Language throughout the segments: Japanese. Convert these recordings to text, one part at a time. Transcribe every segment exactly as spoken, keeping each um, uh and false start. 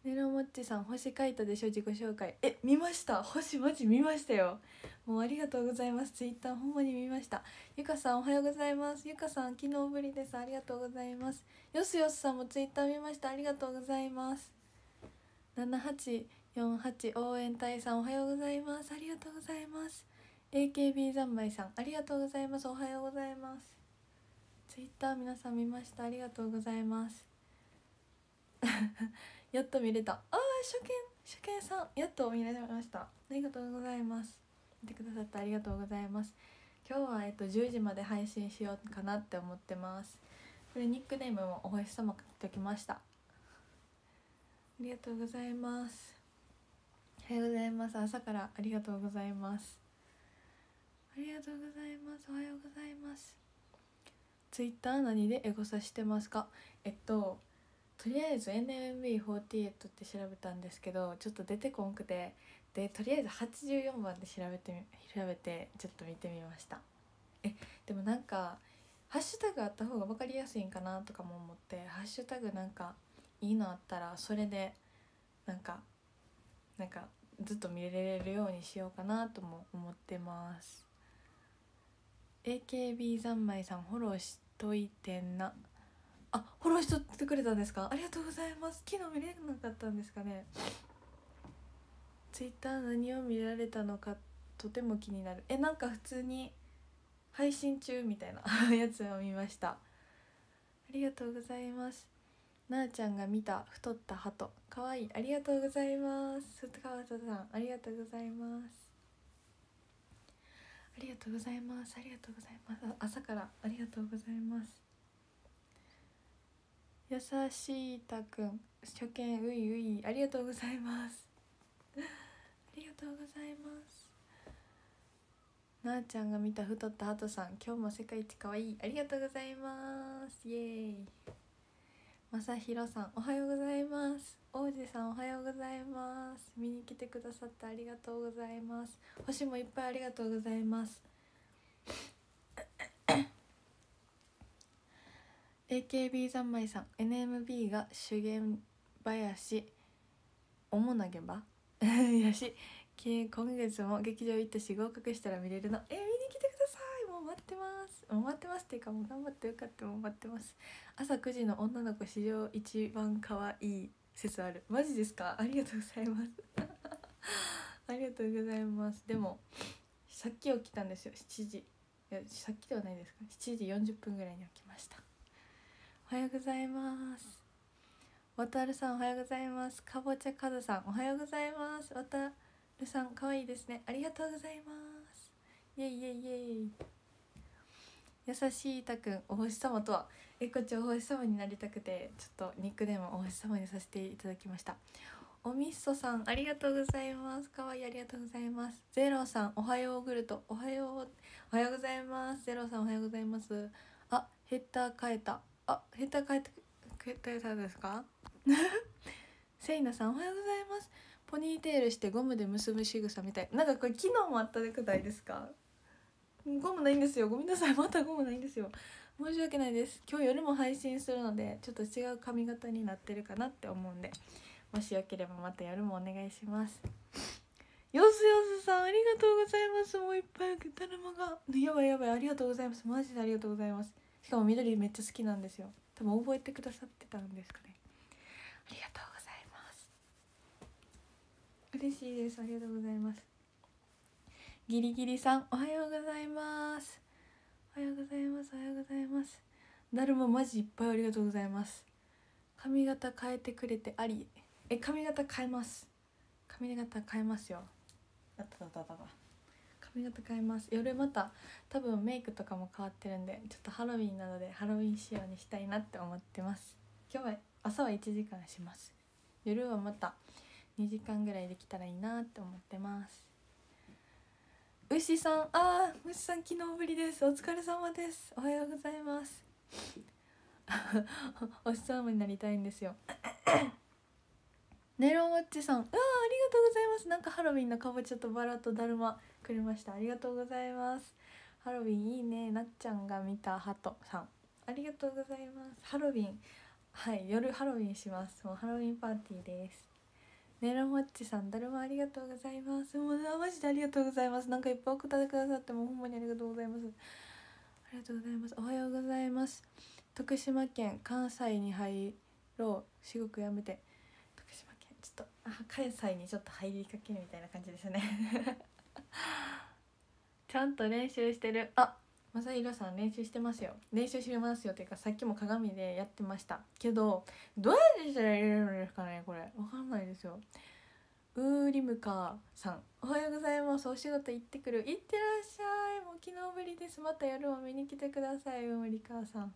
ネロモッチさん星書いたでしょ自己紹介。え見ました、星マジ見ましたよ。もうありがとうございます。ツイッターほんまに見ました。ゆかさんおはようございます。ゆかさん昨日ぶりです。ありがとうございます。よすよすさんもツイッター見ました。ありがとうございます。ななはちよんはち応援隊さんおはようございます。ありがとうございます。 エーケービー 三昧さんありがとうございます。おはようございます。ツイッター皆さん見ました。ありがとうございますやっと見れた。ああ初見初見さんやっと見れました。ありがとうございます。見てくださってありがとうございます。今日はえっとじゅうじまで配信しようかなって思ってます。これニックネームもお星様書いておきました。ありがとうございます。おはようございます。朝からありがとうございます。ありがとうございます。おはようございます。ツイッター何でエゴサしてますか？えっととりあえず エヌエムビーフォーティーエイト って調べたんですけどちょっと出てこんくて、でとりあえずはちじゅうよんばんで調べて調べてちょっと見てみました。えでもなんかハッシュタグあった方が分かりやすいんかなとかも思って、ハッシュタグなんかいいのあったらそれでなんかなんかずっと見れるようにしようかなとも思ってます。 エーケービー 三昧さんフォローしといてな。あ、フォローしとってくれたんですか？ありがとうございます。昨日見れなかったんですかね。ツイッター何を見られたのかとても気になる。えなんか普通に配信中みたいなやつを見ました。ありがとうございます。なあちゃんが見た太った鳩かわいい。ありがとうございます。川田さんありがとうございます。ありがとうございます。ありがとうございます。朝からありがとうございます。優しいたくん初見ういういありがとうございます。ありがとうございます。なあちゃんが見た太った鳩さん今日も世界一かわいい。ありがとうございます。イエーイ。まさひろさんおはようございます。王子さんおはようございます。見に来てくださってありがとうございます。星もいっぱいありがとうございます。エーケービー 三昧さん エヌエムビー が修験林主な現場やし今月も劇場行ったし合格したら見れるの。えー、見に来てください。もう待ってます。もう待ってますっていうかもう頑張って受かっても待ってます。朝くじの女の子史上一番可愛い説ある。マジですか？ありがとうございますありがとうございます。でもさっき起きたんですよ。しちじ、いやさっきではないですか。しちじよんじゅっぷんぐらいに起きました。おはようございます。わたるさんおはようございます。かぼちゃかずさんおはようございます。わたるさんかわいいですね。ありがとうございます。イエイイエイイエイ。優しいたくんお星様とは、えこっちお星様になりたくてちょっとニックネームお星様にさせていただきました。おみそさんありがとうございます。かわいいありがとうございます。ゼロさんおはようグルトおはようおはようございます。ゼロさんおはようございます。あヘッダー変えた。あヘッダー変えた変えたですかせいなさんおはようございます。ポニーテールしてゴムで結ぶ仕草みたい。なんかこれ昨日もあったでくないですか？ゴムないんですよ。ごめんなさい。またゴムないんですよ。申し訳ないです。今日夜も配信するのでちょっと違う髪型になってるかなって思うんで、もしよければまた夜もお願いします。よすよすさんありがとうございます。もういっぱい受けたるまがやばいやばい。ありがとうございます。マジでありがとうございます。しかも緑めっちゃ好きなんですよ。多分覚えてくださってたんですかね。ありがとうございます。嬉しいです。ありがとうございます。ギリギリさんおはようございます。おはようございます。おはようございます。だるまマジいっぱいありがとうございます。髪型変えてくれてあり。え髪型変えます。髪型変えますよ。あったあったあった。髪型変えます。夜また多分メイクとかも変わってるんでちょっとハロウィンなのでハロウィン仕様にしたいなって思ってます。今日は朝はいちじかんします。夜はまたにじかんぐらいできたらいいなって思ってます。牛さんあー牛さん昨日ぶりです。お疲れ様です。おはようございますお日様になりたいんですよネロモッチさんあーありがとうございます。なんかハロウィンのかぼちゃとバラとだるまくれました。ありがとうございます。ハロウィンいいね。なっちゃんが見たハトさんありがとうございます。ハロウィンはい夜ハロウィンします。もうハロウィンパーティーです。ネロモッチさんだるまありがとうございます。もうマジでありがとうございます。なんかいっぱい送ってくださってもうほんまにありがとうございます。ありがとうございます。おはようございます。徳島県関西に入ろう至極やめて。徳島県ちょっとあ関西にちょっと入りかけるみたいな感じですねちゃんと練習してる。あまさひろさん練習してますよ。練習してますよっていうかさっきも鏡でやってましたけど、どうやってしたら入れるんですかねこれわかんないですよ。ウーリムカさんおはようございます。お仕事行ってくる。行ってらっしゃい。もう昨日ぶりです。また夜も見に来てください。ウーリカさん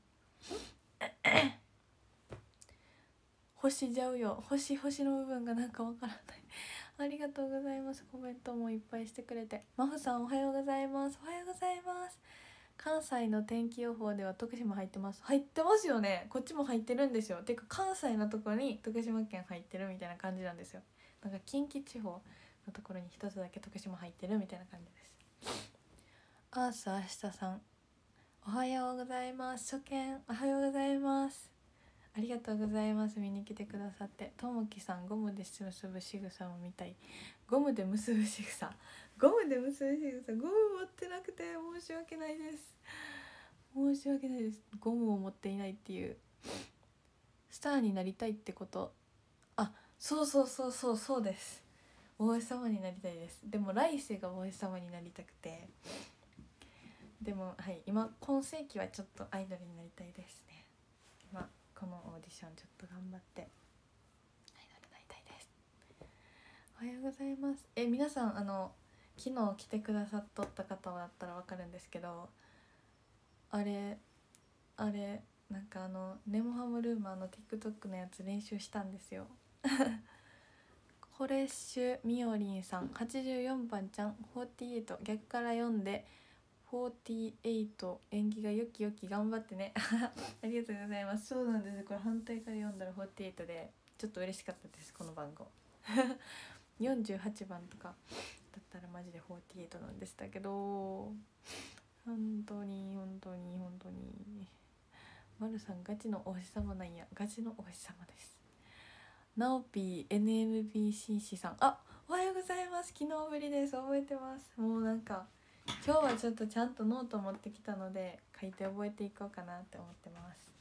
星じゃうよ。星星の部分がなんかわからないありがとうございます。コメントもいっぱいしてくれて。マフさんおはようございます。おはようございます。関西の天気予報では徳島入ってます。入ってますよね。こっちも入ってるんですよ。てか関西のところに徳島県入ってるみたいな感じなんですよ。なんか近畿地方のところに一つだけ徳島入ってるみたいな感じです。アース明日さんおはようございます。初見おはようございます。ありがとうございます。見に来てくださって。ともきさんゴムで結ぶ仕草も見たい。ゴムで結ぶ仕草ゴムで結ぶ仕草ゴム持ってなくて申し訳ないです。申し訳ないです。ゴムを持っていないっていう。スターになりたいってこと。あそうそうそうそうそうです。お星様になりたいです。でも来世がお星様になりたくて、でもはい今今世紀はちょっとアイドルになりたいですね。今このオーディションちょっと頑張ってアイドルになりたいです。おはようございます。え皆さんあの昨日来てくださっとった方だったら分かるんですけど、あれあれなんかあのネモハムルーマーの TikTok のやつ練習したんですよコレッシュみおりんさんはちじゅうよんばんちゃんよんじゅうはち逆から読んでよんじゅうはち縁起がよきよき頑張ってねありがとうございます。そうなんです。これ反対から読んだらよんじゅうはちでちょっと嬉しかったですこの番号よんじゅうはちばんとかだったらマジでよんじゅうはちなんでしたけど、本当に本当に本当にまるさんガチのお星様なんや。ガチのお星様です。ナオピー エヌエムビーシーシー さんあおはようございます。昨日ぶりです。覚えてます。もうなんか今日はちょっとちゃんとノート持ってきたので書いて覚えていこうかなって思ってます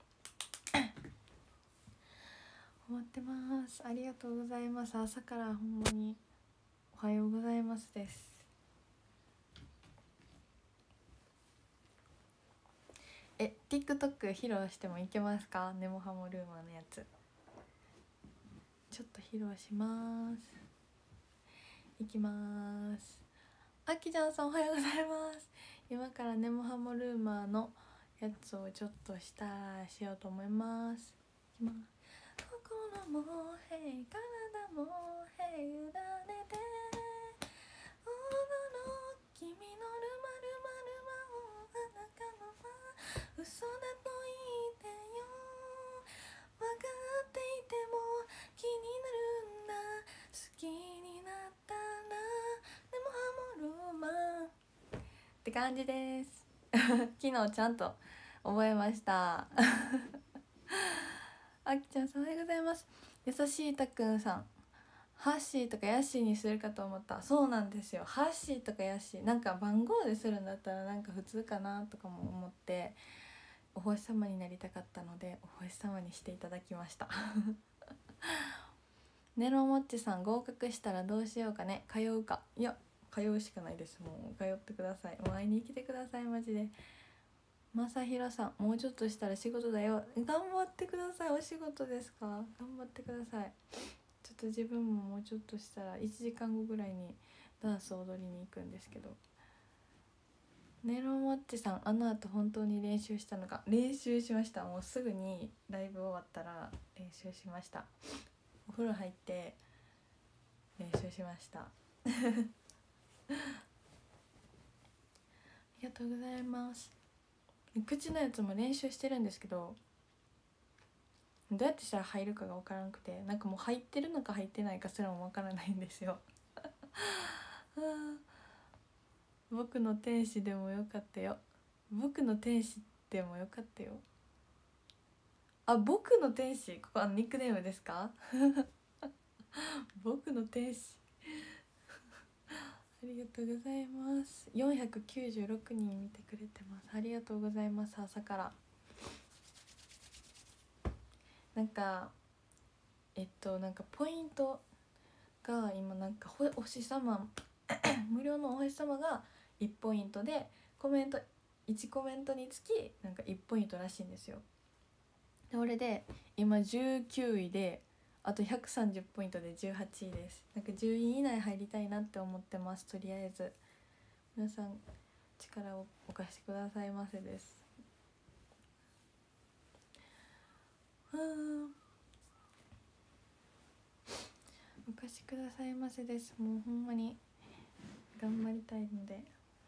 思ってます。ありがとうございます。朝からほんまにおはようございますです。え TikTok 披露してもいけますか。ネモハモルーマーのやつちょっと披露します。いきます。あきちゃんさんおはようございます。今からネモハモルーマーのやつをちょっとしたらしようと思います。いきます。心もへい体もへい委ねて踊ろう君のルマルマルマをあなたのは嘘だと言ってよ分かっていても気になるんだ好きになったらでもハモるまって感じです昨日ちゃんと覚えましたあきちゃんさんおはようございます。優しいたくんさんハッシーとかヤッシーにするかと思った。そうなんですよ。ハッシーとかヤッシーなんか番号でするんだったらなんか普通かなとかも思ってお星様になりたかったのでお星様にしていただきましたネロモッチさん合格したらどうしようかね。通うか。いや通うしかないです。もう通ってください。もう会いに来てくださいマジで。まさひろさんもうちょっとしたら仕事だよ。頑張ってください。お仕事ですか。頑張ってください。ちょっと自分ももうちょっとしたらいちじかんごぐらいにダンス踊りに行くんですけど、ネロモッチさんあの後本当に練習したのか。練習しました。もうすぐにライブ終わったら練習しました。お風呂入って練習しましたありがとうございます。口のやつも練習してるんですけどどうやってしたら入るかが分からなくて、なんかもう入ってるのか入ってないかすらも分からないんですよ僕の天使でもよかったよ。僕の天使でもよかったよ。 あ、僕の天使、ここあのニックネームですか僕の天使ありがとうございます。よんひゃくきゅうじゅうろくにん見てくれてます。ありがとうございます。朝からなんかえっとなんかポイントが今なんかお星様無料のお星様がいちポイントでコメントいちコメントにつきなんかいちポイントらしいんですよ。で俺で今じゅうきゅういであとひゃくさんじゅうポイントでじゅうはちいです。なんかじゅうい以内入りたいなって思ってます。とりあえず皆さん力をお貸してくださいませです。うんお貸しくださいませです。もうほんまに頑張りたいので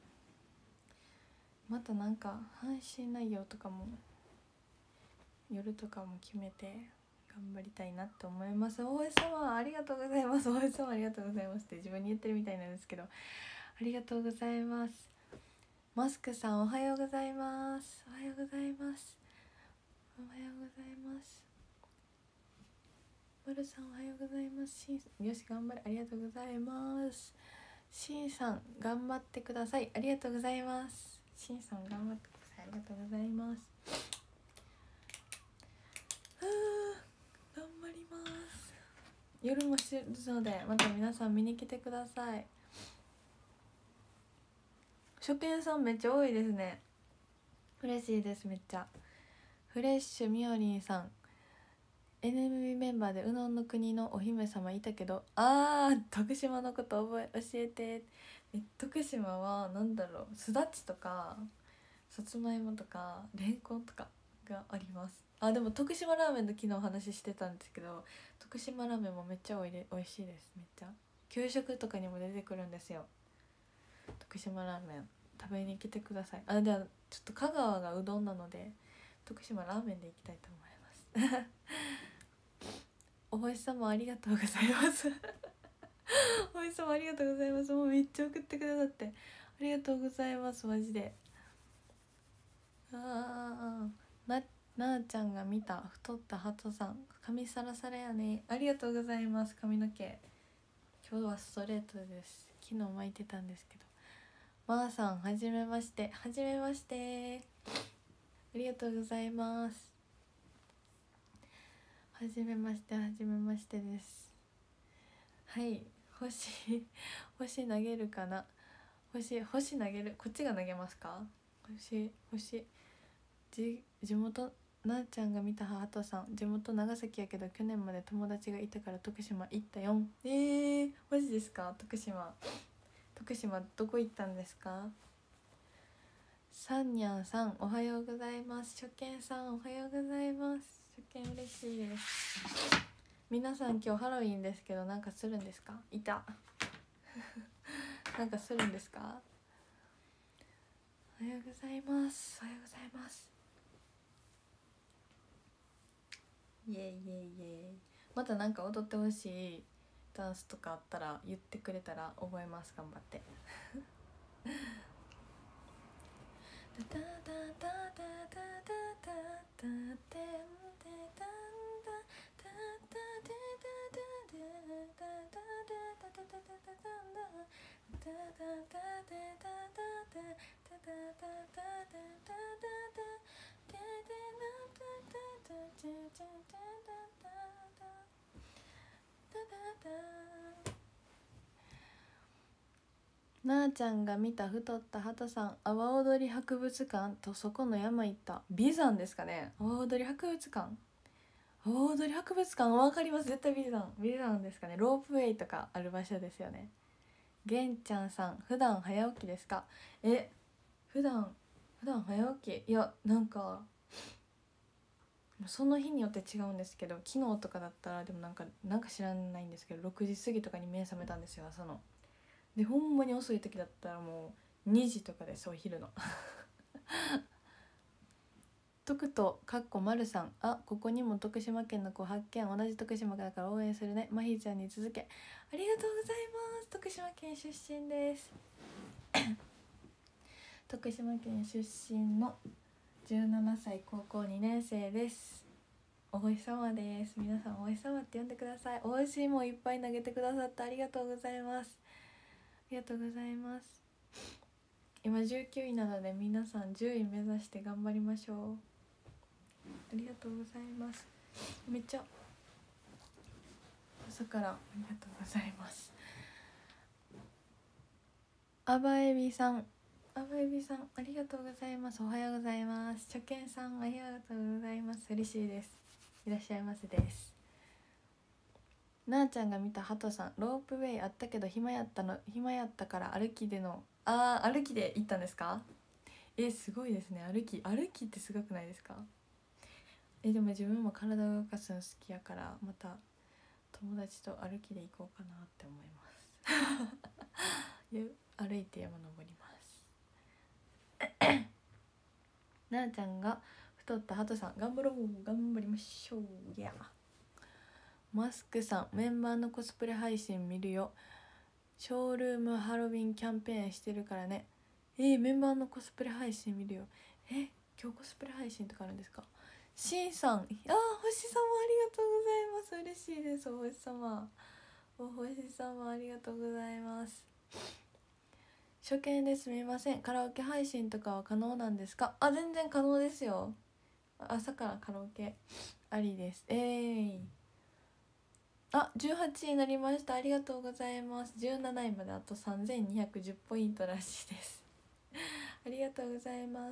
またなんか配信内容とかも夜とかも決めて頑張りたいなと思います。大江様ありがとうございます。大江様ありがとうございますって自分に言ってるみたいなんですけどありがとうございます。マスクさんおはようございます。おはようございます。おはようございます。まるさんおはようございます。しんよし頑張れありがとうございます。しんさん頑張ってくださいありがとうございます。しんさん頑張ってくださいありがとうございます。ふう頑張ります。夜もしてるのでまた皆さん見に来てください。初見さんめっちゃ多いですね。嬉しいです。めっちゃフレッシュみおりんさん エヌエムビー メンバーでうどんの国のお姫様いたけどあー徳島のこと覚え教えて。え徳島はなんだろうすだちとかさつまいもとかれんこんとかがあります。あでも徳島ラーメンの昨日お話ししてたんですけど徳島ラーメンもめっちゃおいでおいしいです。めっちゃ給食とかにも出てくるんですよ。徳島ラーメン食べに来てください。あではちょっと香川がうどんなので徳島ラーメンで行きたいと思いますお星様ありがとうございますお星様ありがとうございます。もうめっちゃ送ってくださってありがとうございますマジで。ああななあちゃんが見た太ったハトさん髪サラサラやねありがとうございます。髪の毛今日はストレートです。昨日巻いてたんですけどまーさんはじめましてはじめましてありがとうございます。はじめましてはじめましてです。はい星星投げるかな。星星投げるこっちが投げますか。星星じ地元なあちゃんが見たハトさん地元長崎やけど去年まで友達がいたから徳島行ったよ。えー、マジですか。徳島徳島どこ行ったんですか。さんにゃんさんおはようございます。初見さんおはようございます。初見嬉しいです。皆さん今日ハロウィンですけどなんかするんですか。いたなんかするんですか。おはようございますおはようございます。イエイイエイイエイ。またなんか踊ってほしいダンスとかあったら言ってくれたら覚えます。頑張ってなあちゃんが見た太ったハトさん阿波踊り博物館とそこの山行った美山ですかね。阿波踊り博物館阿波踊り博物館わかります。絶対美山美山ですかね。ロープウェイとかある場所ですよね。げんちゃんさん普段早起きですか。え普段普段早起きいやなんかその日によって違うんですけど昨日とかだったらでもなんかなんか知らないんですけどろくじ過ぎとかに目覚めたんですよ朝の。でほんまに遅い時だったらもうにじとかですお昼の徳とかっこまるさんあここにも徳島県の子発見同じ徳島だから応援するねまひちゃんに続けありがとうございます。徳島県出身です徳島県出身のじゅうななさい高校にねん生です。 お星様です。皆さんお星様って呼んでください。お星もいっぱい投げてくださってありがとうございます。ありがとうございます。今じゅうきゅういなので皆さんじゅうい目指して頑張りましょう。ありがとうございます。めっちゃ朝からありがとうございます。あばえびさん、あばえびさんありがとうございます。おはようございます。初見さんありがとうございます。嬉しいです。いらっしゃいませです。なあちゃんが見たハトさん、ロープウェイあったけど暇やったの暇やったから歩きでのあー歩きで行ったんですか？えすごいですね。歩き歩きってすごくないですか？えでも自分も体を動かすの好きやからまた友達と歩きで行こうかなって思います歩いて山登りますなあちゃんが太ったハトさん頑張ろう頑張りましょう。いやマスクさんメンバーのコスプレ配信見るよ。ショールームハロウィンキャンペーンしてるからね。えー、メンバーのコスプレ配信見るよ。え今日コスプレ配信とかあるんですか？しんさん、あー星様ありがとうございます。嬉しいです。お星様お星様ありがとうございます。初見ですみません。カラオケ配信とかは可能なんですか？あ全然可能ですよ。朝からカラオケありです。えーいあじゅうはちいになりました。ありがとうございます。じゅうなないまであとさんぜんにひゃくじゅうポイントらしいですありがとうございます。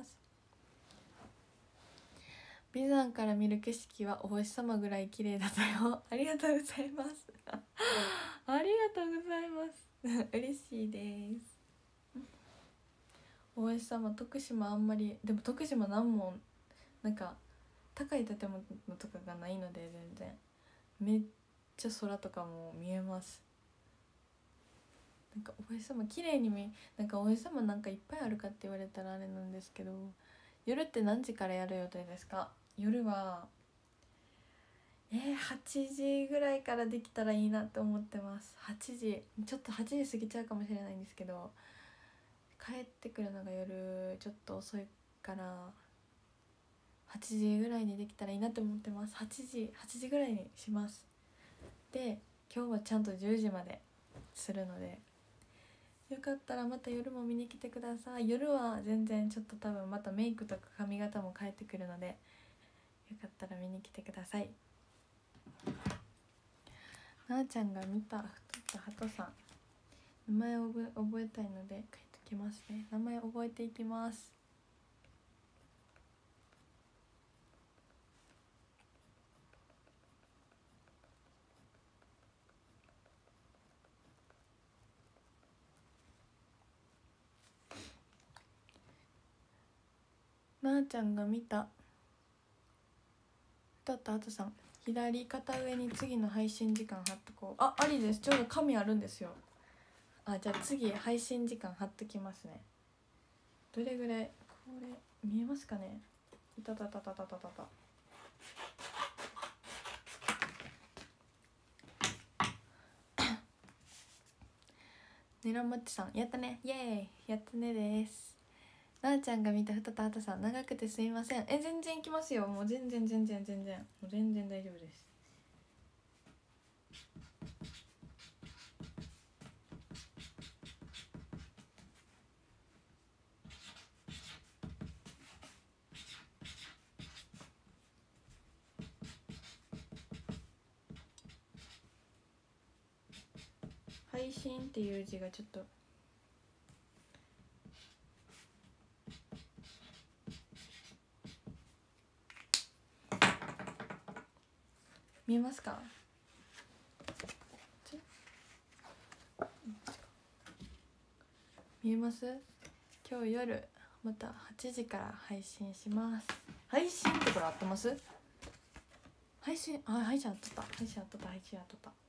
美山から見る景色はお星様ぐらい綺麗だったよありがとうございますありがとうございます嬉しいです。お星様徳島あんまりでも徳島なんもなんか高い建物とかがないので全然めっちゃ空とかも見えます。なんかお星様綺麗に見なんかお星様なんかいっぱいあるかって言われたらあれなんですけど、夜って何時からやる予定ですか？夜はえー、はちじぐらいからできたらいいなって思ってます。はちじちょっとはちじ過ぎちゃうかもしれないんですけど帰ってくるのが夜ちょっと遅いからはちじぐらいにできたらいいなって思ってます。はちじはちじぐらいにします。で今日はちゃんとじゅうじまでするのでよかったらまた夜も見に来てください。夜は全然ちょっと多分またメイクとか髪型も変えてくるのでよかったら見に来てください。なあちゃんが見た太ったハトさん名前を覚え、覚えたいので書いときますね。名前覚えていきます。なあちゃんが見た太ったハトさん左肩上に次の配信時間貼っとこう。あ、ありです。ちょうど紙あるんですよ。あ、じゃあ次配信時間貼っときますね。どれぐらいこれ見えますかね。いたたたたたたたたねらもっちさんやったねイエーイやったねです。なあちゃんが見た太田畑さん長くてすいません。え全然行きますよ。もう全然全然全然もう全然大丈夫です。配信っていう字がちょっと見えますか？見えます？今日夜またはちじから配信します。配信ってこれ合ってます？配信あ配信あっとった配信あっとった配信あっとった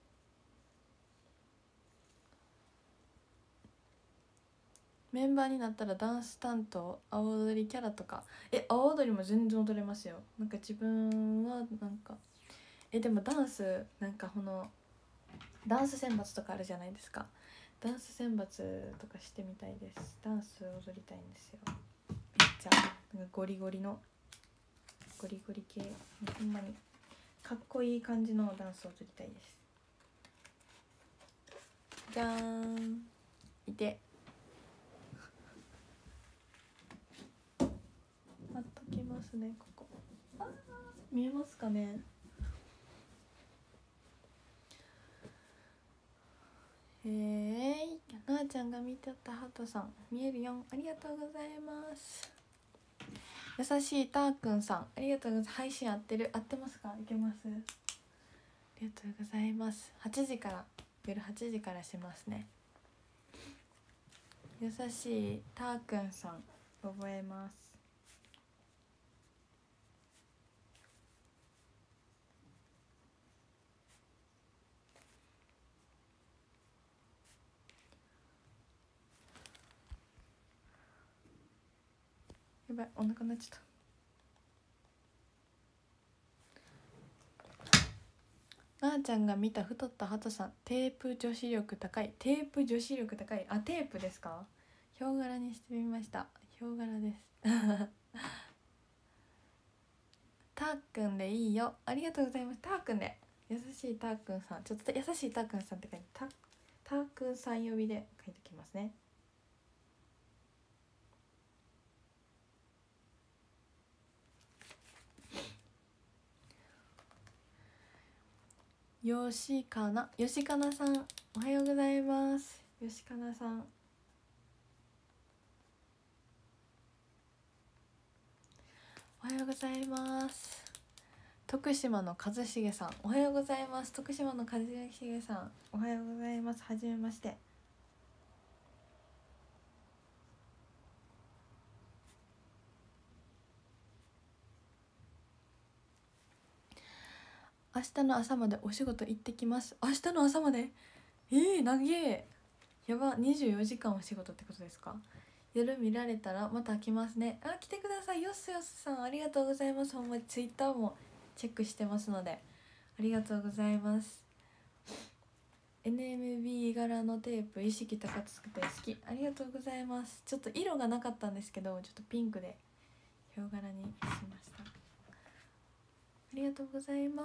メンバーになったらダンス担当青踊りキャラとかえ青踊りも全然踊れますよ。なんか自分はなんかえでもダンスなんかこのダンス選抜とかあるじゃないですか。ダンス選抜とかしてみたいです。ダンス踊りたいんですよ。めっちゃなんかゴリゴリのゴリゴリ系ほんまにかっこいい感じのダンスを撮りたいです。じゃーん、いて貼っときますね。ここあ見えますかね。へえー、なあちゃんが見てたハトさん見えるよん、ありがとうございます。優しいたーくんさんありがとうございます。配信合ってる合ってますか。いけます。ありがとうございます。はちじから夜はちじからしますね。優しいたーくんさん覚えます。やばいお腹鳴っちゃった。なあちゃんが見た太ったハトさんテープ女子力高い。テープ女子力高い。あテープですか。ヒョウ柄にしてみました。ヒョウ柄ですたーくんでいいよ。ありがとうございます。たーくんで優しいたーくんさんちょっと優しいたーくんさんって書いてたたーくんさん呼びで書いてきますね。よしかなよしかなさんおはようございます。よしかなさんおはようございます。徳島の一茂さんおはようございます。徳島の一茂さんおはようございます。はじめまして。明日の朝までお仕事行ってきます。明日の朝までえー、長えやば。にじゅうよじかんお仕事ってことですか。夜見られたらまた来ますね。あ来てください。よっすよっすさんありがとうございます。ほんまツイッターもチェックしてますのでありがとうございます。 エヌエムビー 柄のテープ意識高くて好き。ありがとうございます。ちょっと色がなかったんですけどちょっとピンクでヒョウ柄にしました。ありがとうございます。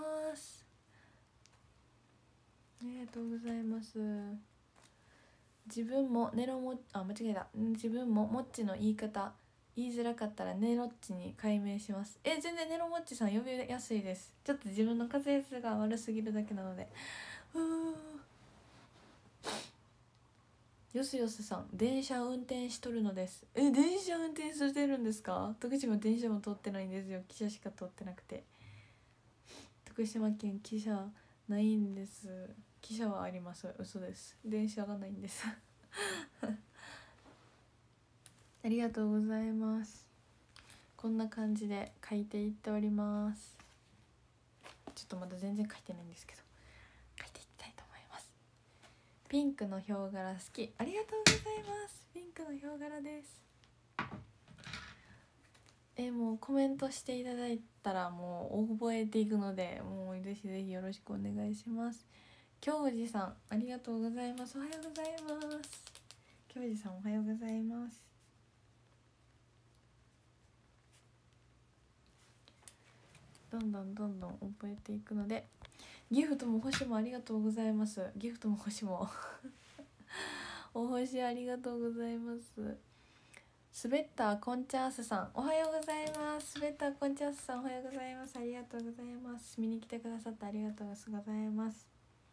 ありがとうございます。自分もネロモあ間違えた自分もモッチの言い方言いづらかったらネロッチに改名します。え全然ネロモッチさん呼びやすいです。ちょっと自分の滑舌が悪すぎるだけなので。うーよすよすさん電車運転しとるのです。え電車運転してるんですか。徳島電車も通ってないんですよ。汽車しか通ってなくて。徳島県汽車ないんです。汽車はあります。嘘です。電車がないんですありがとうございます。こんな感じで書いていっております。ちょっとまだ全然書いてないんですけど書いていきたいと思います。ピンクのヒョウ柄好き。ありがとうございます。ピンクのヒョウ柄です。えもうコメントしていただいたらもう覚えていくのでもうぜひぜひよろしくお願いします。京二さんありがとうございます。おはようございます。京二さんおはようございます。どんどんどんどん覚えていくのでギフトも星もありがとうございます。ギフトも星もお星ありがとうございます。スベッターコンチャースさんおはようございます。スベッターコンチャースさんおはようございます。ありがとうございます。見に来てくださってありがとうございます。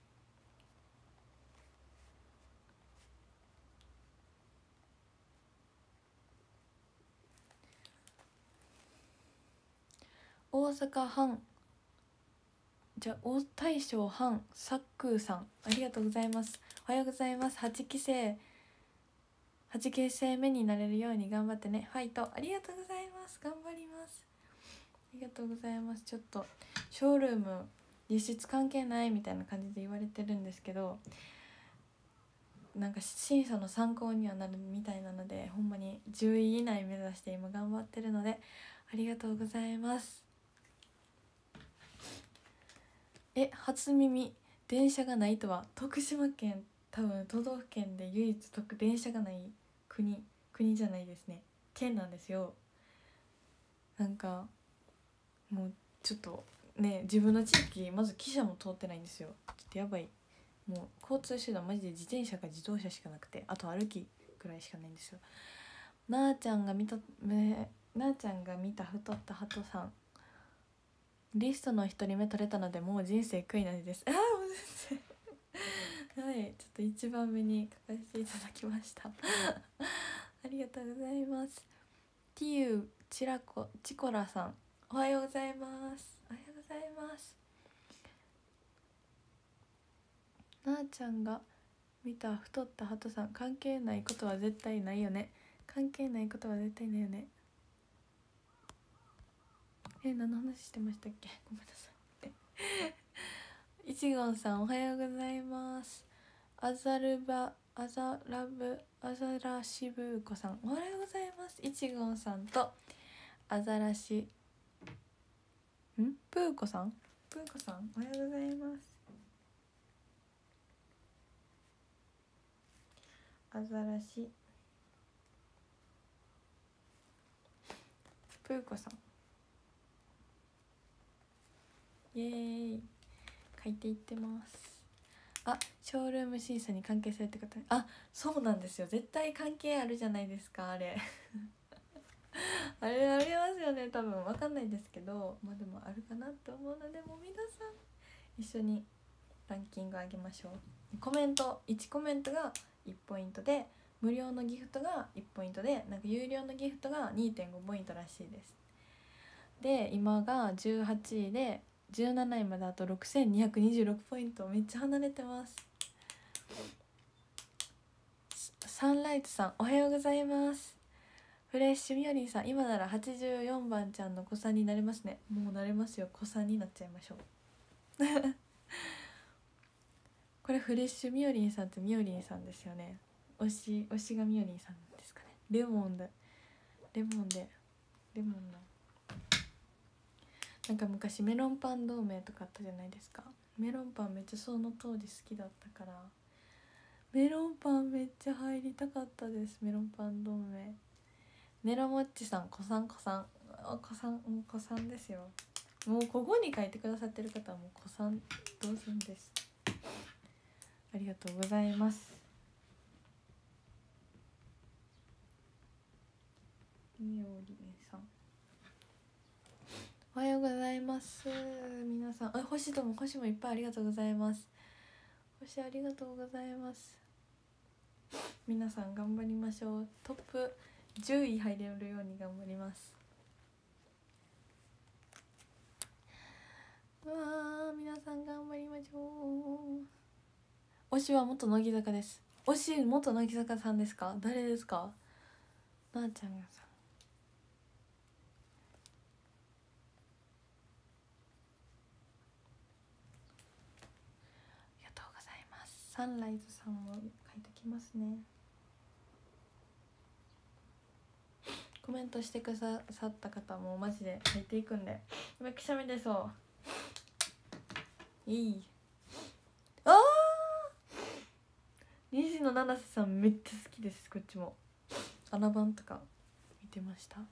大阪藩じゃ大大将藩サックーさんありがとうございます。おはようございます。はちきせいはちきせいめになれるように頑張ってね。ファイトありがとうございます。頑張ります。ありがとうございます。ちょっとショールーム輸出関係ないみたいな感じで言われてるんですけどなんか審査の参考にはなるみたいなのでほんまにじゅうい以内目指して今頑張ってるのでありがとうございます。え初耳電車がないとは。徳島県多分都道府県で唯一電車がない国国じゃないですね県なんですよ。なんかもうちょっとね自分の地域まず汽車も通ってないんですよ。ちょっとやばい。もう交通手段マジで自転車か自動車しかなくて、あと歩きくらいしかないんですよ。なあちゃんが見たなあちゃんが見た太ったハトさん、リストの一人目取れたのでもう人生悔いなしです。ああもう全然はい、ちょっと一番目に書かせていただきましたありがとうございます。ティユチラコチコラさん、おはようございます。おはようございます。なあちゃんが見た太ったハトさん、関係ないことは絶対ないよね。関係ないことは絶対ないよね。え、何の話してましたっけ、ごめんなさいいちごんさんおはようございます。アザルバアザラブアザラシブーコさんおはようございます。いちごんさんとアザラシんプーコさんプーコさんおはようございます。アザラシプーコさんイエーイ書いていってます。あ、ショールーム審査に関係されてる方、あ、そうなんですよ、絶対関係あるじゃないですかあれあれありますよね、多分分かんないですけど、まあでもあるかなって思うので、もう皆さん一緒にランキング上げましょう。コメントいちコメントがいちポイントで、無料のギフトがいちポイントで、なんか有料のギフトが にてんご ポイントらしいです。で今がじゅうはちいでじゅうなないまであとろくせんにひゃくにじゅうろくポイント、めっちゃ離れてます。サンライトさんおはようございます。フレッシュみよりんさん、今ならはちじゅうよんばんちゃんの子さんになれますね。もうなれますよ、子さんになっちゃいましょうこれフレッシュみよりんさんってみよりんさんですよね。推し推しがみよりんさんですかね。レモンでレモンでレモンのなんか昔メロンパン同盟とかあったじゃないですか。メロンパンめっちゃその当時好きだったから、メロンパンめっちゃ入りたかったです。メロンパン同盟。ネロモッチさん、子さん子さん子さん子さんですよ。もうここに書いてくださってる方はもう子さん同然です。ありがとうございます。みおりんさんおはようございます。皆さん、あ、星とも星もいっぱいありがとうございます。星ありがとうございます。皆さん頑張りましょう。トップじゅうい入れるように頑張ります。うわー、皆さん頑張りましょう。推しは元乃木坂です。推し元乃木坂さんですか？誰ですか？なあちゃんがさん、ありがとうございます。サンライズさんも書いてきますね。コメントしてくださった方もマジで書いていくんで、今くしゃみ出そう。いいあー、西野七瀬さんめっちゃ好きです。こっちも穴番とか見てました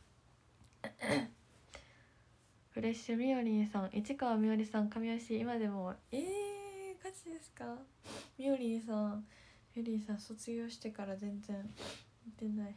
フレッシュみおりんさん、市川みおりさん、神吉今でもえー、ガチですか？みおりんさん、みおりんさん卒業してから全然見てない。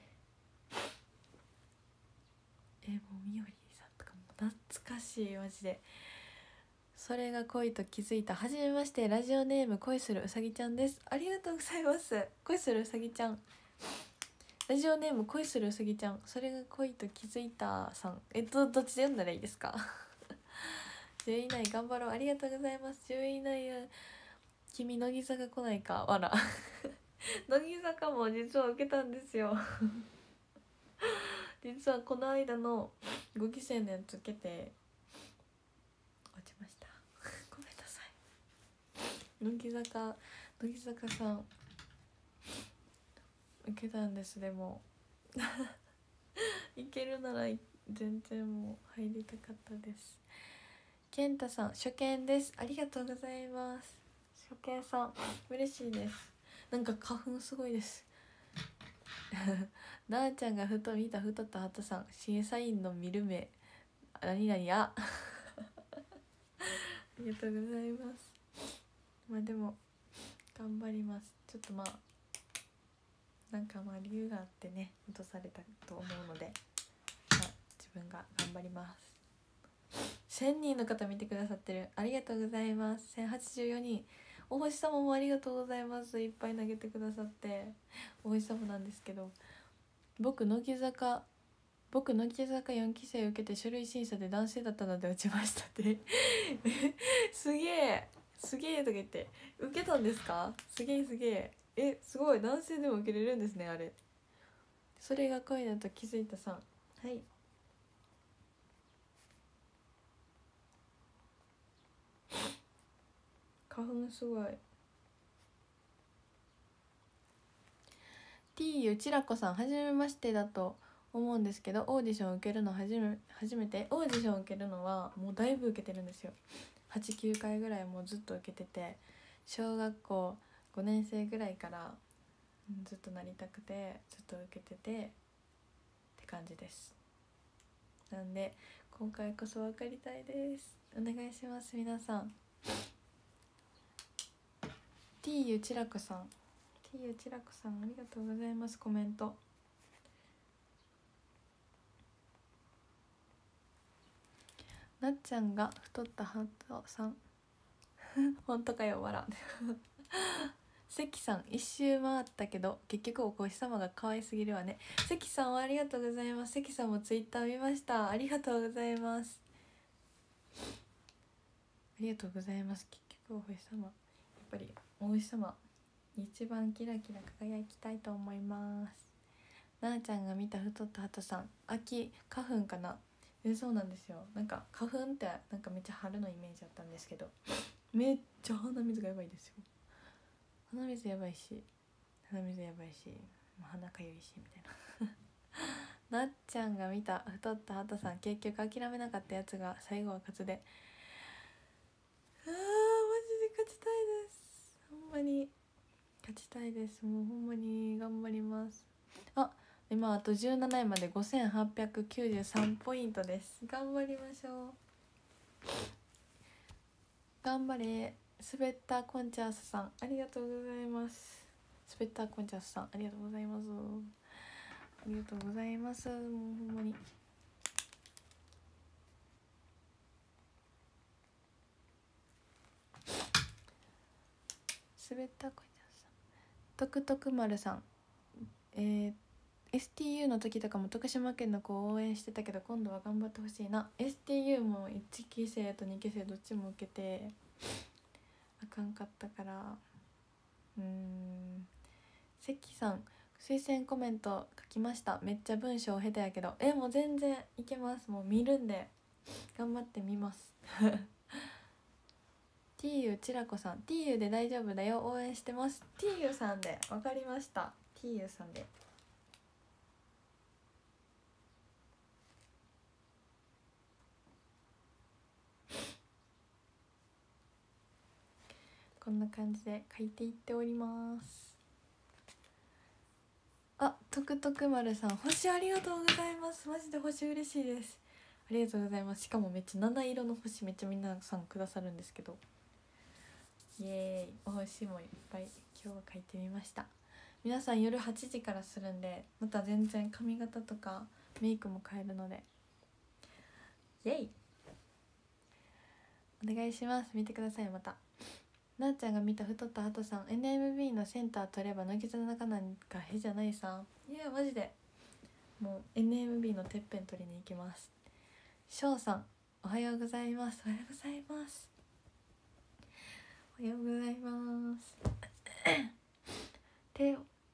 え、もうみおりんさんとかも懐かしいマジで。それが恋と気づいた。はじめまして、ラジオネーム恋するうさぎちゃんです。ありがとうございます。恋するうさぎちゃん、ラジオネーム恋するうさぎちゃん、それが恋と気づいたさん、えっとどっちで読んだらいいですかじゅうい以内頑張ろう。ありがとうございます。じゅうい以内や君乃木坂来ないか、わら乃木坂も実は受けたんですよ実はこの間のごき生のやつ受けて落ちましたごめんなさい。乃木坂乃木坂さん受けたんです。でもいけるなら全然もう入りたかったです。健太さん、初見です。ありがとうございます。初見さん嬉しいです。なんか花粉すごいですなあちゃんがふと見た太ったハトさん、審査員の見る目何々やりがとうございます。まあでも頑張ります。ちょっとまあなんかまあ理由があってね落とされたと思うので、まあ、自分が頑張ります。せんにんの方見てくださってる、ありがとうございます。せんはちじゅうよにん、お星様もありがとうございます。いっぱい投げてくださって。お星様なんですけど、僕乃木坂僕乃木坂よんき生受けて書類審査で男性だったので落ちましたってすげえすげえとか言って、受けたんですか？すげえすげえ、えすごい、男性でも受けれるんですね。あれ、それが恋だと気づいたさん、はい、花粉すごい。 T ちらこさん、はじめましてだと思うんですけど、オーディション受けるの初め初めてオーディション受けるのはもうだいぶ受けてるんですよ。はちきゅうかいぐらいもうずっと受けてて、小学校ごねん生ぐらいからずっとなりたくてずっと受けててって感じです。なんで今回こそ分かりたいです。お願いします皆さん。 T ゆちらこさん T ゆちらこさん、ありがとうございます。コメント、なっちゃんが太ったハートさん本当かよ笑関さん、一周回ったけど結局お星様が可愛すぎるわね。関さんはありがとうございます。関さんもツイッター見ました。ありがとうございます。ありがとうございます。結局お星様、やっぱりお星様一番キラキラ輝きたいと思います。なあちゃんが見た太ったハトさん、秋花粉かな。えそうなんですよ。なんか花粉ってなんかめっちゃ春のイメージだったんですけど、めっちゃ鼻水がやばいですよ。鼻水やばいし鼻水やばいし鼻かゆいしみたいななっちゃんが見た太ったハトさん、結局諦めなかったやつが最後は勝つで。あーマジで勝ちたいです。ほんまに勝ちたいです。もうほんまに頑張ります。あ、今あとじゅうなないまでごせんはっぴゃくきゅうじゅうさんポイントです。頑張りましょう。頑張れ。スベッターコンチャースさん、ありがとうございます。スベッターコンチャースさん、ありがとうございます。ありがとうございます。もうほんまにスベッターコンチャースさん、トクトクマルさん、えー、エスティーユー の時とかも徳島県の子を応援してたけど今度は頑張ってほしいな。 エスティーユー もいちき生とにき生どっちも受けてあかんかったから、うーん、関さん、推薦コメント書きました。めっちゃ文章下手やけど、えもう全然いけます。もう見るんで頑張ってみます。ティーユー ちらこさん、 ティーユー で大丈夫だよ、応援してます。 ティーユー さんで分かりました。 ティーユー さんでこんな感じで書いていっております。あ、トクトクマルさん、星ありがとうございます。マジで星嬉しいです。ありがとうございます。しかもめっちゃ七色の星めっちゃ皆さんくださるんですけど、イエーイ、お星もいっぱい今日は書いてみました。皆さん夜はちじからするんで、また全然髪型とかメイクも変えるのでイエイお願いします。見てください。またなーちゃんが見た太ったハトさん、 エヌエムビー のセンター取れば乃木坂なんかへじゃないさ。いやマジでもう エヌエムビー のてっぺん取りに行きます。しょうさん、おはようございます。おはようございますおはようございます手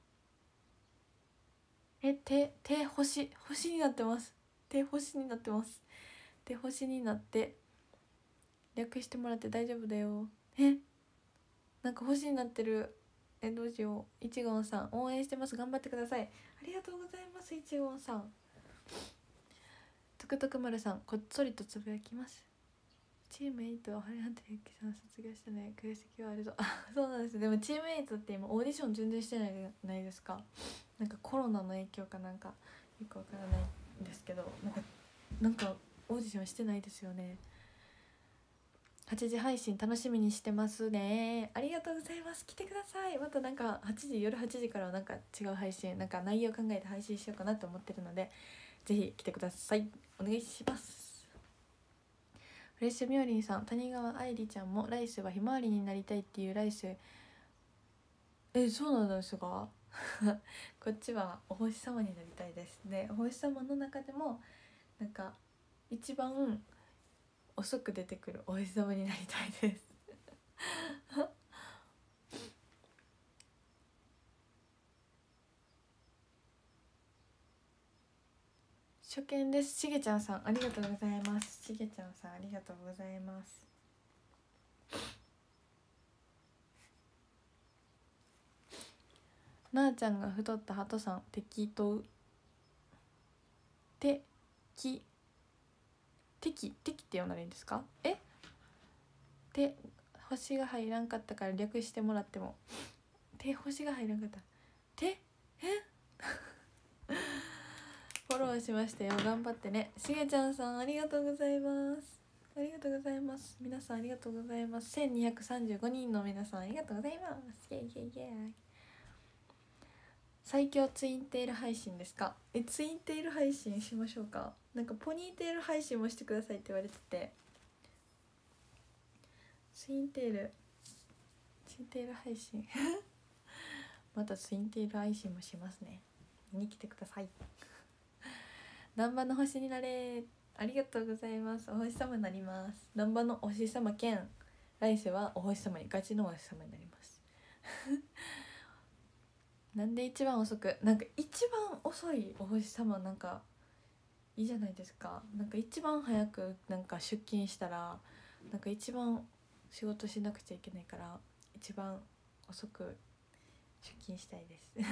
え手手星星になってます。手星になってます手星になって略してもらって大丈夫だよ。えなんか星になってる。えどうしよう。いちごんさん、応援してます。頑張ってください。ありがとうございます。いちごんさん。トクトクマルさん、こっそりとつぶやきます。チームエイトはハリハントユキさん卒業したね。悔しきはあるぞ。あ、そうなんです。でもチームエイトって今オーディション全然してないじゃないですか。なんかコロナの影響かなんかよくわからないんですけど、なんかなんかオーディションしてないですよね。 はちじ配信楽しみにしてますね。ありがとうございます。来てください。またなんかはちじ夜はちじからはなんか違う配信なんか内容考えて配信しようかなと思ってるので、ぜひ来てください。お願いします。フレッシュみょうりんさん、谷川愛理ちゃんも来世はひまわりになりたいっていう来世、えそうなんですかこっちはお星様になりたいです。でお星様の中でもなんか一番遅く出てくるお星様になりたいです初見です。しげちゃんさんありがとうございます。しげちゃんさんありがとうございます。なあちゃんが太ったハトさん適当てき適適って呼んだらいいんですか？えて星が入らんかったから略してもらっても、て星が入らんかったてえフォローしましたよ。頑張ってね。しげちゃんさんありがとうございます。ありがとうございます。皆さんありがとうございます。せんにひゃくさんじゅうごにんの皆さんありがとうございます。イエイイエイイエイ。最強ツインテール配信ですか？えツインテール配信しましょうか。なんかポニーテール配信もしてくださいって言われてて、ツインテールツインテール配信またツインテール配信もしますね。見に来てください。南波の星になれ。ありがとうございます。お星様になります。南波のお星様兼来世はお星様にガチのお星様になりますなんで一番遅く、なんか一番遅いお星様なんかいいじゃないですか。なんか一番早くなんか出勤したらなんか一番仕事しなくちゃいけないから一番遅く出勤したいです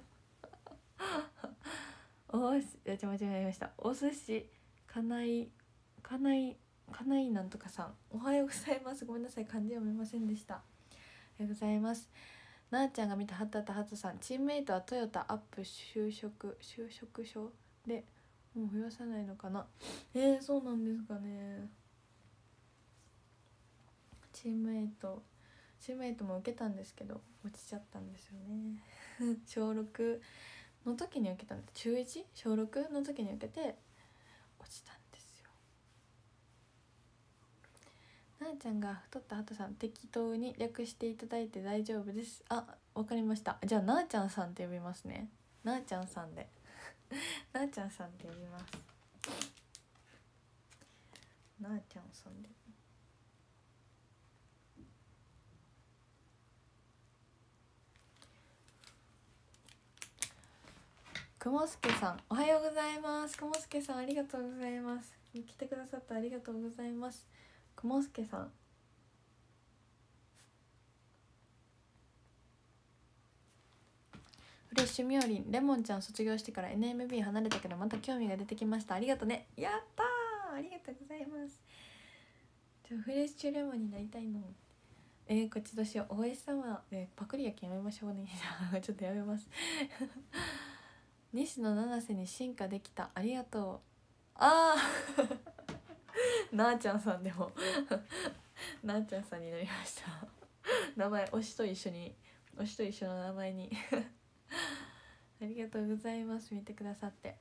おすいやちょ間違えました。お寿司かないかないかないなんとかさんおはようございます。ごめんなさい漢字読めませんでした。おはようございます。なあちゃんが見たはったたはつさん、チームメイトはトヨタアップ就職就職証でもう増やさないのかな。えー、そうなんですかね。チームメイトチームメイトも受けたんですけど落ちちゃったんですよね小ろくの時に受けたんで、中いち小ろくの時に受けて落ちたんですよ。なあちゃんが太ったハトさん適当に略していただいて大丈夫です。あ、わかりました。じゃあなあちゃんさんって呼びますね。なあちゃんさんでなあちゃんさんって呼びます。なあちゃんさんで。くもすけさんおはようございます。くもすけさんありがとうございます。来てくださってありがとうございます。くもすけさんフレッシュみおりんレモンちゃん卒業してから エヌエムビー 離れたけどまた興味が出てきました。ありがとね。やったーありがとうございます。じゃあフレッシュレモンになりたいの。えー、こっちどうしよう。お星様、えー、パクリやけんやめましょうねちょっとやめます西野七瀬に進化できた。ありがとう。あーなあちゃんさんでもなあちゃんさんになりました名前推しと一緒に推しと一緒の名前にありがとうございます。見てくださって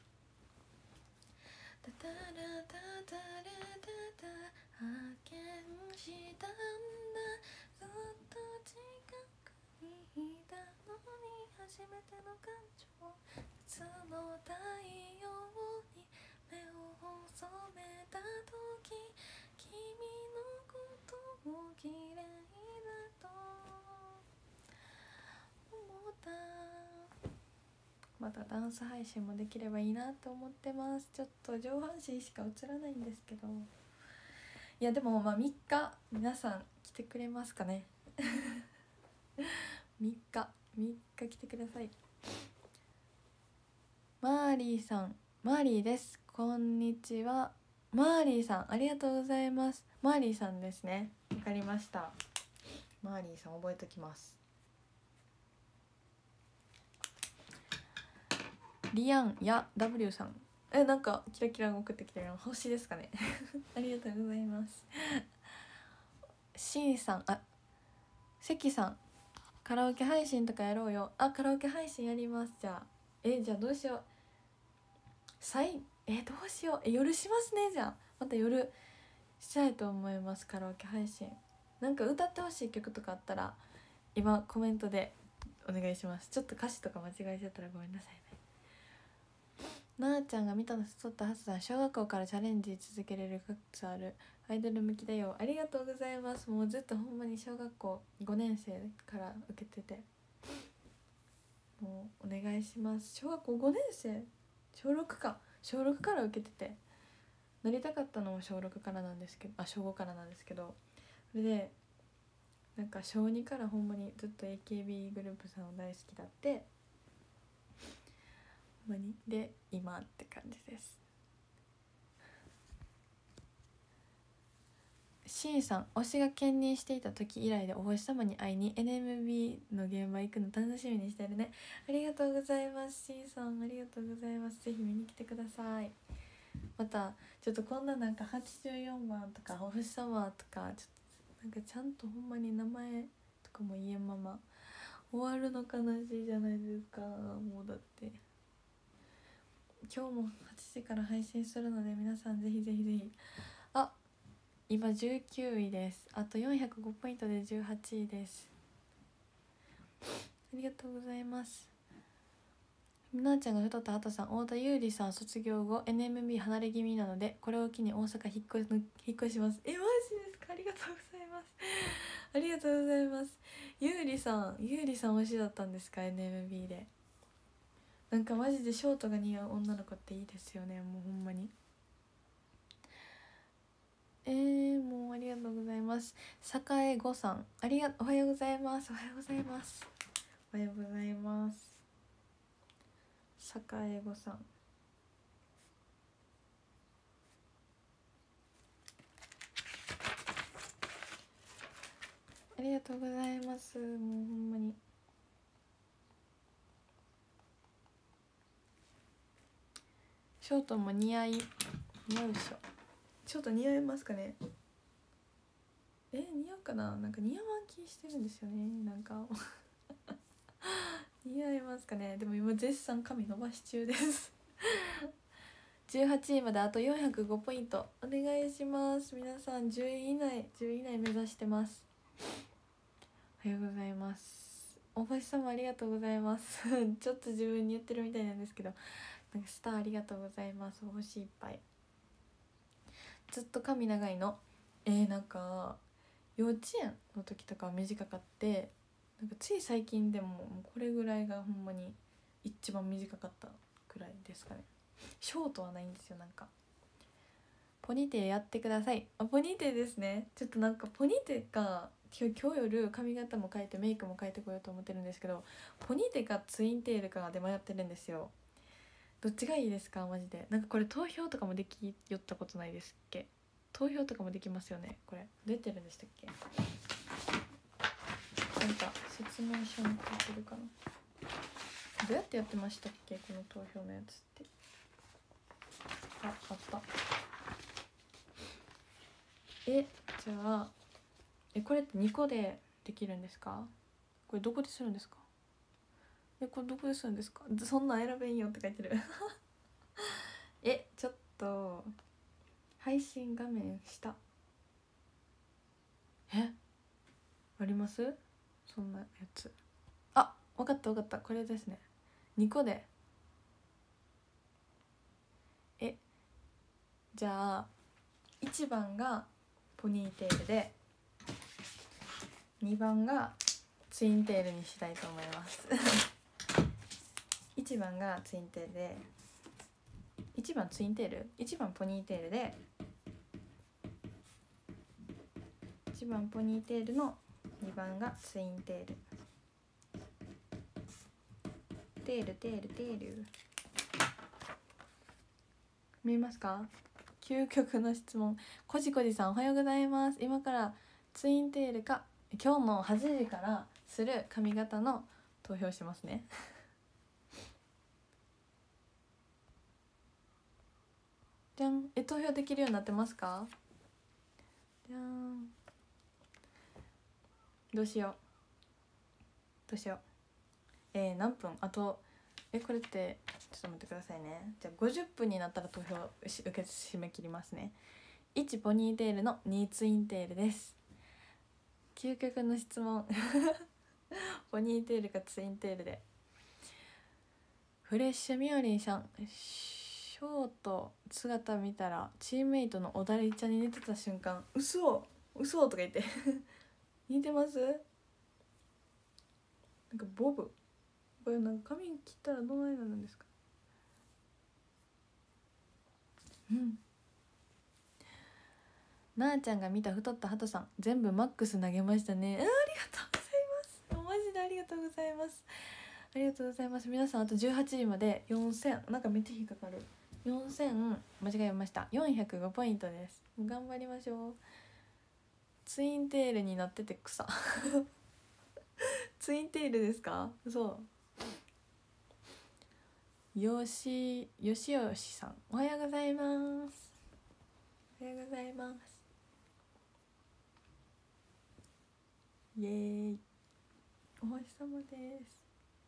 タタラタタラタタ発見したんだ。ずっと近くにいたのに初めての感情。夏の太陽に目を細めた時君のことを綺麗だと思った。またダンス配信もできればいいなと思ってます。ちょっと上半身しか映らないんですけど、いやでもまあみっか皆さん来てくれますかねみっかみっか来てください。マーリーさんマーリーです。こんにちは。マーリーさんありがとうございます。マーリーさんですね。わかりました。マーリーさん覚えときます。リアンや ダブリュー さんえなんかキラキラ送ってきてるの星ですかねありがとうございますしんさん、あ、関さん、カラオケ配信とかやろうよ。あ、カラオケ配信やります。じゃあえじゃあどうしよう、さいえどうしよう、え夜しますね。じゃあまた夜したいと思います。カラオケ配信なんか歌ってほしい曲とかあったら今コメントでお願いします。ちょっと歌詞とか間違えちゃったらごめんなさいね。なあちゃんが見たの誘ったはずだ。小学校からチャレンジ続けれる数あるアイドル向きだよ。ありがとうございます。もうずっとほんまに小学校ごねん生から受けてて、もうお願いします。小学校ごねん生、小ろくか、小ろくから受けてて、なりたかったのも小ろくからなんですけど、あ小ごからなんですけど、それでなんか小にからほんまにずっと エーケービー グループさんを大好きだって、ほんまにで今って感じです。シンさん、推しが兼任していた時以来でお星様に会いに エヌエムビー の現場行くの楽しみにしてるね。ありがとうございます。シンさんありがとうございます。ぜひ見に来てください。またちょっとこんななんかはちじゅうよんばんとかお星様とかちょっとなんかちゃんとほんまに名前とかも言えんまま終わるの悲しいじゃないですか。もうだって今日もはちじから配信するので皆さんぜひぜひぜひ。あ、今じゅうきゅういです。あとよんひゃくごポイントでじゅうはちいです。ありがとうございます。みなちゃんが太った畑さん、太田優里さん卒業後 エヌエムビー 離れ気味なのでこれを機に大阪引っ越し引っ越します。えマジですか。ありがとうございますありがとうございます。優里さん、優里さん推しだったんですか エヌエムビー で。なんかマジでショートが似合う女の子っていいですよね。もうほんまにえー、もうありがとうございます。栄五さん、ありがおはようございます。おはようございます。おはようございます。栄五さん、ありがとうございます。もうほんまにショートも似合い似合うっしょ。ショート似合いますかね。え似合うかな。なんか似合わん気してるんですよね。なんか似合いますかね。でも今絶賛髪伸ばし中ですじゅうはちいまであとよんひゃくごポイントお願いします。皆さんじゅうい以内じゅうい以内目指してます。おはようございます。お星様ありがとうございますちょっと自分に言ってるみたいなんですけど、なんかスターありがとうございます。お星いっぱい。ずっと髪長いの。えー、なんか幼稚園の時とか短かって、なんかつい最近でももうこれぐらいがほんまに一番短かったくらいですかね。ショートはないんですよ。なんかポニテやってください。あポニテですね。ちょっとなんかポニテか今日今日夜髪型も変えてメイクも変えてこようと思ってるんですけど、ポニテかツインテールかで迷ってるんですよ。どっちがいいですかマジで。なんかこれ投票とかもできよったことないですっけ。投票とかもできますよね。これ出てるんでしたっけ。なんか説明書に書いてるかな。どうやってやってましたっけこの投票のやつって。あ、あった。えじゃあえこれってにこでできるんですか。これどこでするんですか。えこれどこでするんですか。そんなん選べんよって書いてるえちょっと配信画面下えありますそんなやつ。あ分かった分かった。これですね。にこでえじゃあいちばんがポニーテールでにばんがツインテールにしたいと思いますいちばんがツインテールでいちばんツインテールいちばんポニーテールでいちばんポニーテールのにばんがツインテール。テールテールテール見えますか。究極の質問。こじこじさんおはようございます。今からツインテールか今日のはちじからする髪型の投票しますねじゃん。え投票できるようになってますか。じゃん。 どうしようどうしようえー、何分あとえこれってちょっと待ってくださいね。じゃあごじゅっぷんになったら投票し受け締め切りますね。いちポニーテールのにツインテールです。究極の質問ポニーテールかツインテールで。フレッシュみおりんさん、ショート姿見たらチームメイトのおだりちゃんに似てた瞬間、嘘嘘とか言って似てます？なんかボブこれなんか髪切ったらどないなるんですか？うんなあちゃんが見た太ったハトさん、全部マックス投げましたね。あ、ありがとうございます。マジでありがとうございます。ありがとうございます。皆さんあとじゅうはちじまでよんせん、なんかめっちゃ引っかかる。よんせん間違えました。よんひゃくごポイントです。頑張りましょう。ツインテールになってて草ツインテールですか？そうよしよしよしさん、おはようございます。おはようございます。イエーイ、お星様です。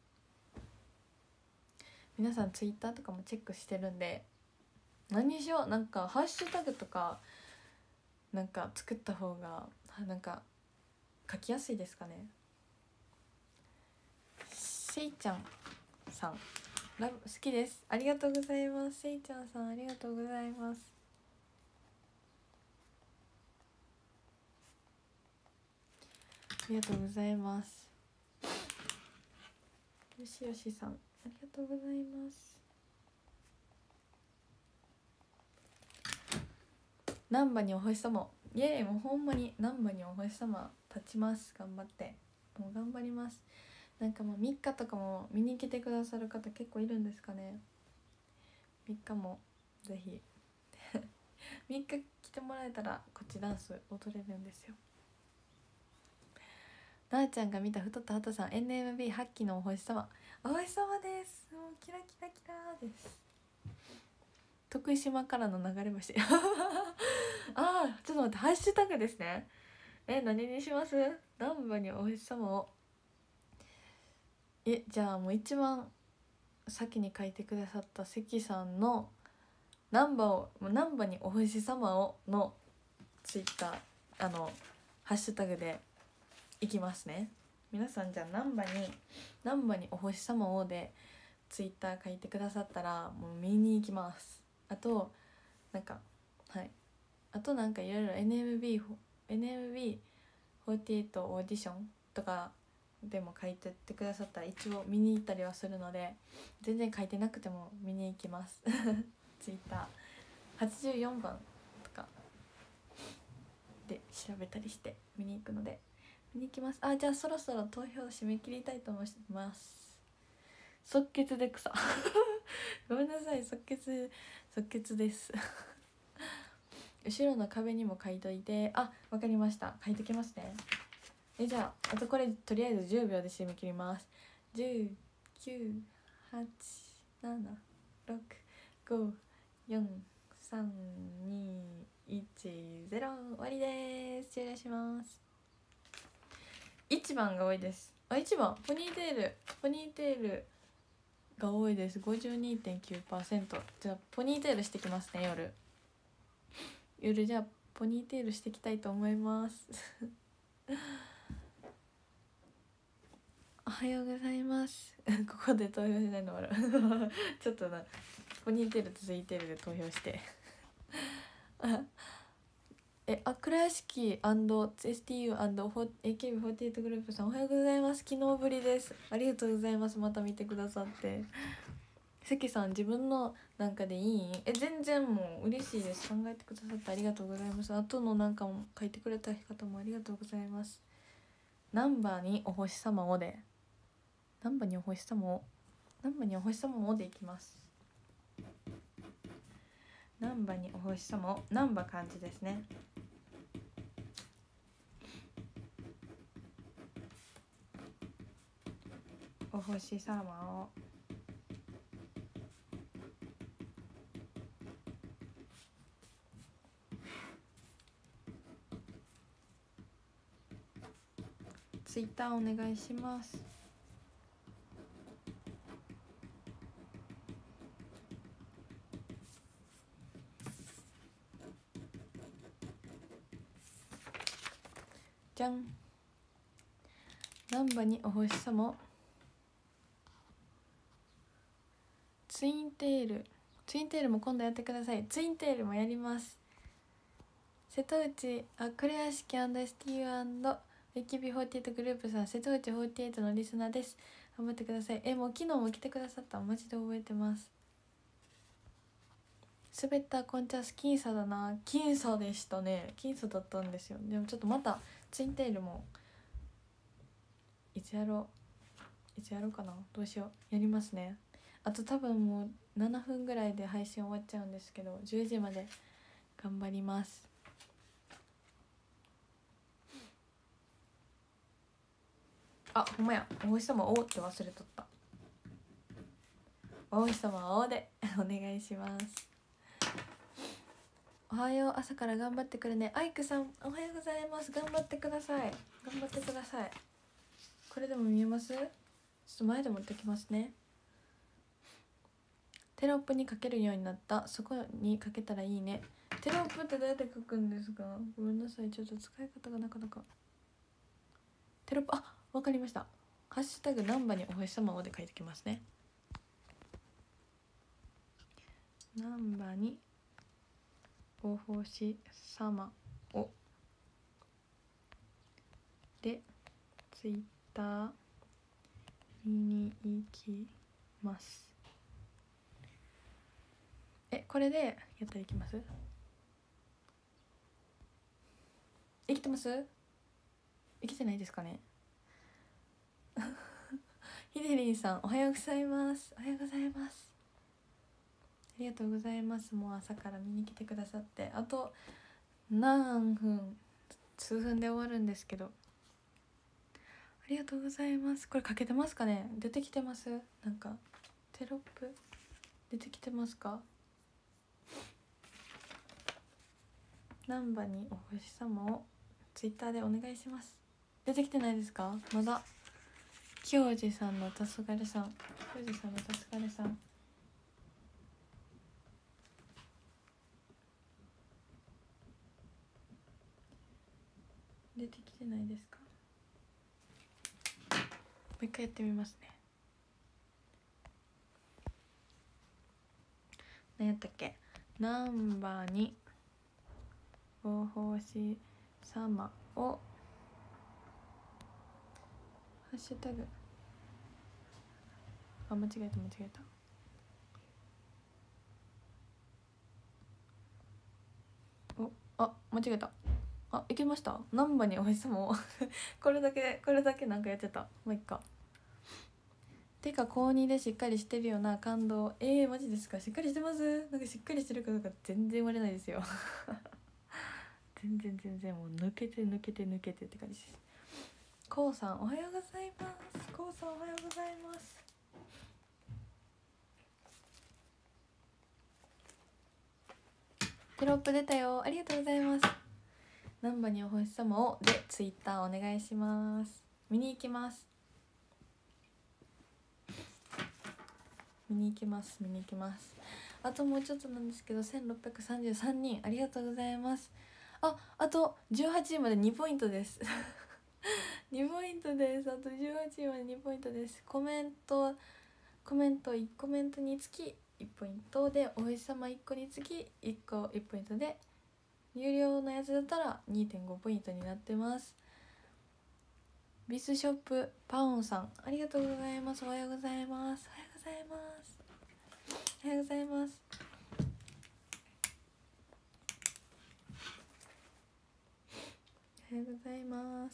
皆さんツイッターとかもチェックしてるんで、何にしよう、なんかハッシュタグとかなんか作った方がなんか書きやすいですかね。せいちゃんさん、ラブ好きです。ありがとうございます。せいちゃんさんありがとうございます。ありがとうございます。よしよしさんありがとうございます。難波にお星様、イエーイ、もうほんまに難波にお星様立ちます。頑張って、もう頑張ります。なんかもうみっかとかも見に来てくださる方結構いるんですかね。みっかもぜひみっか来てもらえたらこっちダンス踊れるんですよ。なあちゃんが見た太ったハトさん、 エヌエムビー はっきのお星様、お星様です。もうキラキラキラです。徳島からの流れ星あーちょっと待って、ハッシュタグですね。え何にします？難波にお星様を、えじゃあもう一番先に書いてくださった関さんの難波を難波にお星様をのツイッターあのハッシュタグでいきますね。皆さんじゃあ難波に難波にお星様をでツイッター書いてくださったらもう見に行きます。あとなんかはいあとなんかいろいろ エヌエムビー エヌエムビーフォーティーエイト オーディションとかでも書いてってくださったら一応見に行ったりはするので、全然書いてなくても見に行きますツイッターはちじゅうよんばんとかで調べたりして見に行くので見に行きます。あ、じゃあそろそろ投票締め切りたいと思います。即決で草ごめんなさい、即決即決です後ろの壁にも書いといて。あ、わかりました、書いときますね。えじゃああとこれとりあえずじゅうびょうで締め切ります。じゅう、きゅう、はち、なな、ろく、ご、よん、さん、に、いち、ゼロ、終わりです。終了します。いちばんが多いです。あ、いちばんポニーテールポニーテールが多いです。 ごじゅうにてんきゅうパーセント。 じゃあポニーテールしてきますね。夜夜じゃあポニーテールしていきたいと思いますおはようございますここで投票しないの笑うちょっとな、ポニーテールとツインテールで投票してえあ倉屋敷 &エスティーユー エーケービーフォーティーエイト グループさん、おはようございます。昨日ぶりです。ありがとうございます。また見てくださって。関さん自分のなんかでいい？え全然もう嬉しいです。考えてくださってありがとうございます。あとのなんかも書いてくれた方もありがとうございます。ナンバーにお星様をでナンバーにお星様をナンバーにお星様をでいきます。ナンバーにお星様を、ナンバー漢字ですね。お星様をツイッターお願いします。じゃん。難波にお星様。ツインテールツインテールも今度やってください。ツインテールもやります。瀬戸内あクレア式 &エスティーユー& エイキビーフォーティーエイト グループさん、瀬戸内フォーティーエイトのリスナーです。頑張ってください。えもう昨日も来てくださった。マジで覚えてます。滑ったコンチャス僅差だな。僅差でしたね。僅差だったんですよ。でもちょっとまたツインテールもいつやろういつやろうかな。どうしよう。やりますね。あと多分もうななふんぐらいで配信終わっちゃうんですけど、じゅうじまで頑張ります。あ、ほんまや。お星様おって忘れとった。お星様おでお願いします。おはよう、朝から頑張ってくるね。アイクさんおはようございます。頑張ってください。頑張ってください。これでも見えます？ちょっと前で持ってきますね。テロップにかけるようになった。そこにかけたらいいね。テロップってどうやって書くんですか？ごめんなさい、ちょっと使い方がなかなか。テロップ、あ、わかりました。ハッシュタグ難波にお星様をで書いてきますね。難波にお星様をでツイッター見に行きます。え、これでやったらいきます？生きてます？生きてないですかね。ひでりんさんおはようございます。おはようございます。ありがとうございます。もう朝から見に来てくださって。あと何分数分で終わるんですけど、ありがとうございます。これかけてますかね。出てきてます？なんかテロップ出てきてますか？難波にお星様をツイッターでお願いします。出てきてないですか？まだ。京二さんのたすがれさん京二さんのたすがれさん出てきてないですか？もう一回やってみますね。何やったっけ？難波にお星様をハッシュタグ、あ、間違えた間違えた。お、あ、間違えた。あ、いけました。難波にお星様をこれだけこれだけなんかやってた。もういっか。てか高にでしっかりしてるよな。感動。えー、マジですか？しっかりしてます？なんかしっかりしてるかどうか全然言われないですよ全然全然もう抜けて抜けて抜けてって感じです。こうさんおはようございます。こうさんおはようございます。テロップ出たよ。ありがとうございます。難波にお星様をでツイッターお願いします。見に行きます。見に行きます見に行きます。あともうちょっとなんですけどせんろっぴゃくさんじゅうさんにんありがとうございます。あ、あとじゅうはちいまでにポイントですにポイントです。あとじゅうはちいまでにポイントです。コメントコメントいちコメントにつきいちポイントで、お星様いっこにつきいっこいちポイントで、有料のやつだったら にてんご ポイントになってます。ビスショップパオンさんありがとうございます。おはようございます。おはようございますおはようございます。おはようございます。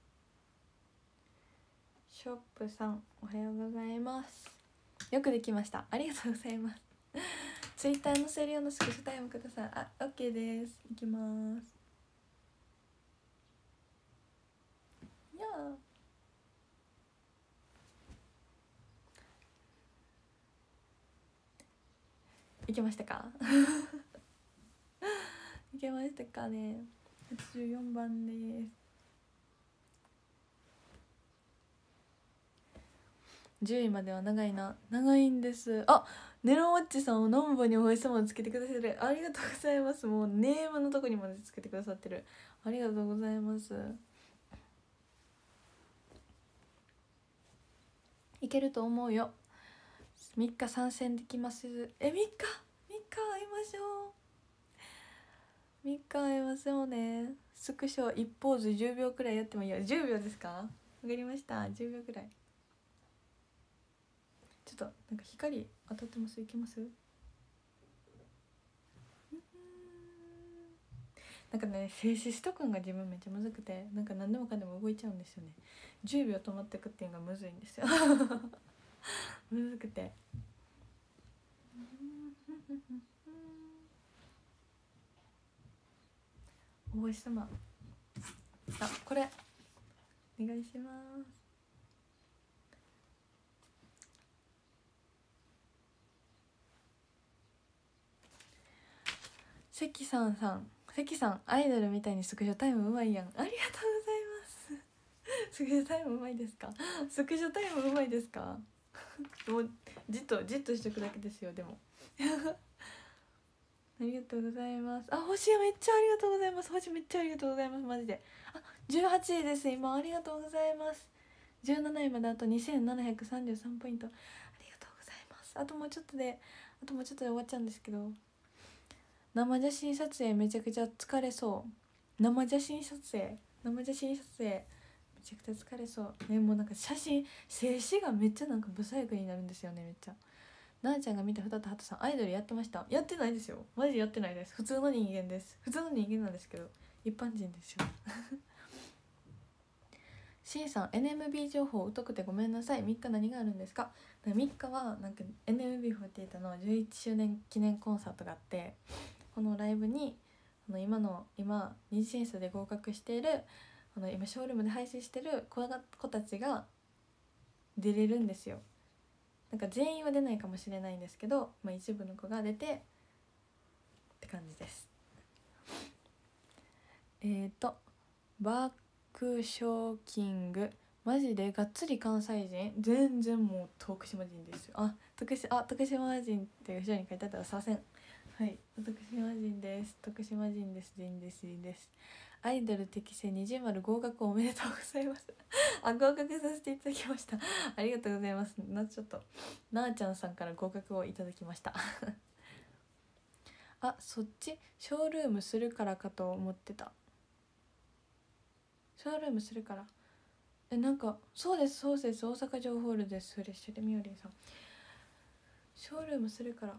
ショップさんおはようございます。よくできました。ありがとうございますツイッター載せるようなスクショタイムください。あ、OK です。いきます。いやーいけましたかいけましたかね。はちじゅうよんばんです。 じゅういまでは長いな。長いんです。あ、ネロモッチさんをノンボにお星様をつけてくださってる。ありがとうございます。もうネームのとこにまでつけてくださってる。ありがとうございます。いけると思うよ。みっか参戦できます。え、みっかみっか会いましょう。みっか会いましょうね。スクショいちポーズじゅうびょうくらいやってもいいよ。じゅうびょうですか？わかりました。じゅうびょうくらい。ちょっとなんか光当たってます？いけます？なんかね、静止しとくんが自分めっちゃむずくて、なんか何でもかんでも動いちゃうんですよね。じゅうびょう止まってくっていうのがむずいんですよむずくてお星様、あ、これお願いします。関さんさん、関さんアイドルみたいにスクショタイムうまいやん。ありがとうございますスクショタイムうまいですか？スクショタイムうまいですか？もうじっとじっとしておくだけですよ。でもありがとうございます。あ、星めっちゃありがとうございます。星めっちゃありがとうございます。マジで。あ、じゅうはちいです今。ありがとうございます。じゅうなないまであとにせんななひゃくさんじゅうさんポイント。ありがとうございます。あともうちょっとであともうちょっとで終わっちゃうんですけど、生写真撮影めちゃくちゃ疲れそう。生写真撮影生写真撮影めちゃくちゃ疲れそうね。もうなんか写真静止がめっちゃなんかブサイクになるんですよね。めっちゃ。なあちゃんが見たふたとはとさん、アイドルやってました？やってないですよ。マジやってないです。普通の人間です。普通の人間なんですけど一般人ですよC さん、 エヌエムビー 情報疎くてごめんなさい。みっか何があるんですか？みっかはなんか エヌエムビーフォーティーエイト のじゅういちしゅうねん記念コンサートがあって、このライブにあの今の今二次審査で合格しているあの今ショールームで配信してる子が子たちが出れるんですよ。なんか全員は出ないかもしれないんですけど、まあ、一部の子が出てって感じです。えーとバクショーキング、マジでがっつり関西人？全然もう徳島人ですよ。あ、徳島あ徳島人って後ろに書いてあったら左遷。はい、徳島人です。徳島人です。人です。人です。アイドル適正二重丸合格おめでとうございますあ、合格させていただきましたありがとうございます。なちょっとなあちゃんさんから合格をいただきましたあ、そっちショールームするからかと思ってた。ショールームするから、え、なんかそうですそうです、大阪城ホールです。フレッシュでみおりんさん、ショールームするから、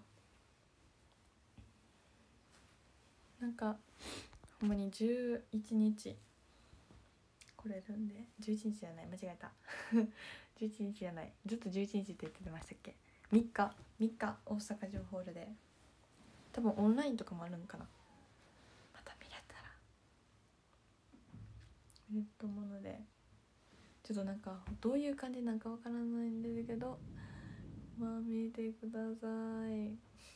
なんかほんまにじゅういちにち来れるんで、じゅういちにちじゃない、間違えたじゅういちにちじゃない、ずっとじゅういちにちって言ってましたっけ？みっかみっか大阪城ホールで、多分オンラインとかもあるんかな。また見れたら見れると思うので、ちょっとなんかどういう感じなんかわからないんですけど、まあ見てください。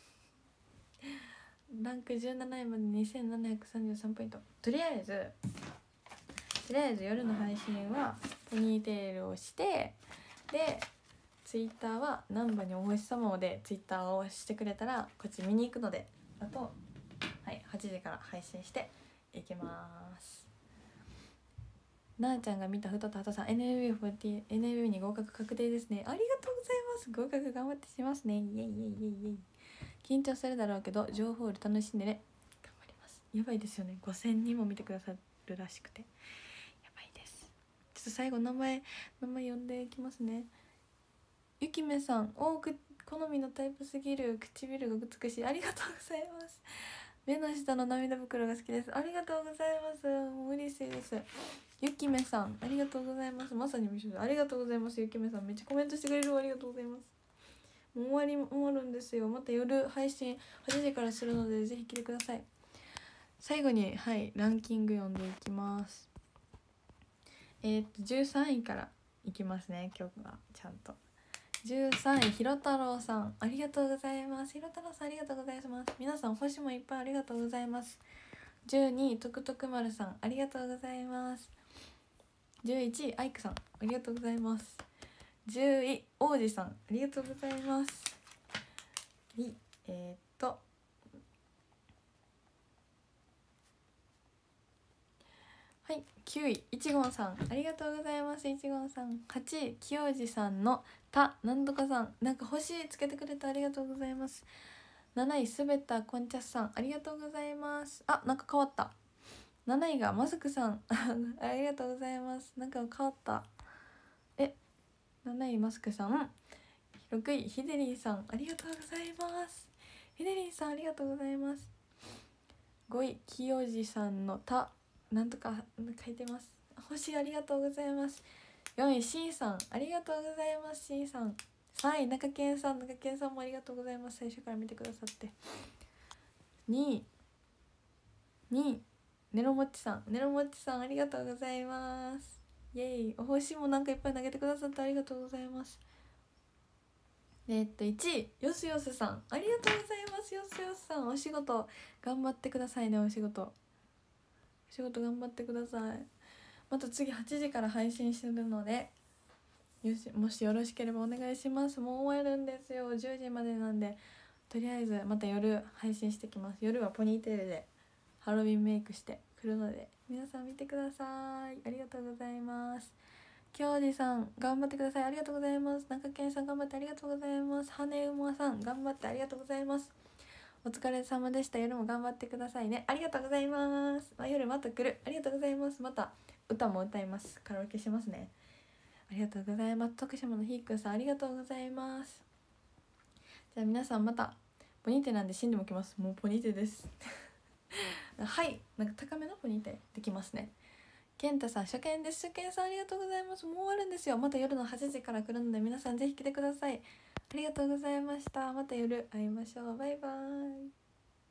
ランクじゅうなないまでにせんななひゃくさんじゅうさんポイント。とりあえずとりあえず夜の配信はポニーテールをして、でツイッターは難波にお星様をでツイッターをしてくれたらこっち見に行くので、あとはいはちじから配信していきます。なあちゃんが見たふたとはとさん エヌエムビーフォーティー エヌエムビー に合格確定ですね。ありがとうございます。合格頑張ってしますね。イエイイエイイエイイエイ。緊張するだろうけど情報量楽しんでね。頑張ります。やばいですよね、ごせんにんも見てくださるらしくてやばいです。ちょっと最後名前名前呼んでいきますね。ゆきめさん、おく好みのタイプすぎる、唇が美しい。ありがとうございます。目の下の涙袋が好きです。ありがとうございます。もう嬉しいです。ゆきめさん、ありがとうございます。まさに無償、ありがとうございます。ゆきめさん、めっちゃコメントしてくれる。ありがとうございます。もう終わり終わるんですよ。また夜配信はちじからするのでぜひ来てください。最後にはいランキング読んでいきます。えー、っとじゅうさんいからいきますね。今日はちゃんとじゅうさんいひろたろうさん、ありがとうございます。ひろたろうさんありがとうございます。皆さん星もいっぱいありがとうございます。じゅうにいとくとくまるさんありがとうございます。じゅういちいアイクさんありがとうございます。 じゅうい王子さんありがとうございます。はいえー、っとはいきゅういいちごんさんありがとうございます。いちごんさん。はちいきよじさんのたなんとかさん、なんか星つけてくれてありがとうございます。なないすべたこんちゃさんありがとうございます。あ、なんか変わった。なないがマスクさんありがとうございます。なんか変わった。えなないマスクさん。ろくいヒデリンさんありがとうございます。ヒデリンさんありがとうございます。ごいきよじさんのたなんとか書いてます。星ありがとうございます。よんい C さんありがとうございます。 C さん。さんい中堅さん中堅さんもありがとうございます。最初から見てくださって。にいにいネロモッチさんネロモッチさんありがとうございます。イエイ。お星もなんかいっぱい投げてくださってありがとうございます。えっといちいよすよすさんありがとうございます。よすよすさんお仕事頑張ってくださいね。お仕事お仕事頑張ってください。また次はちじから配信するのでよしもしよろしければお願いします。もう終わるんですよ。じゅうじまでなんでとりあえずまた夜配信してきます。夜はポニーテールでハロウィンメイクしてくるので皆さん見てください。ありがとうございます。京治さん頑張ってください。ありがとうございます。中堅さん頑張ってありがとうございます。羽馬さん頑張ってありがとうございます。お疲れ様でした。夜も頑張ってくださいね。ありがとうございます。まあ、夜また来る。ありがとうございます。また歌も歌います。カラオケしますね。ありがとうございます。徳島のひーくんさんありがとうございます。じゃあ皆さんまたポニーテなんで死んでも来ます。もうポニーテですはいなんか高めのポニーテできますね。健太さん初見です。初見さんありがとうございます。もう終わるんですよ。また夜のはちじから来るので皆さんぜひ来てください。ありがとうございました。また夜会いましょう。バイバーイ。